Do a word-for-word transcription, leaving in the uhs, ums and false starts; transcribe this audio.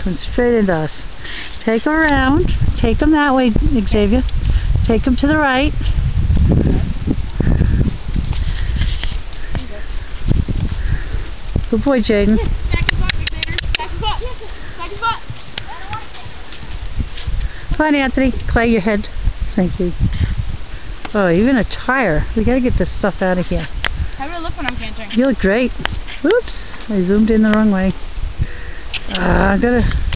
Come straight into us. Take them around. Take them that way, Xavier. Take them to the right. Good boy, Jaiden. Back his butt, Xavier. Back his butt. Back his butt. Come on, Anthony. Clay your head. Thank you. Oh, even a tire. We gotta get this stuff out of here. How do I look when I'm cantering? You look great. Oops, I zoomed in the wrong way. Uh, I gotta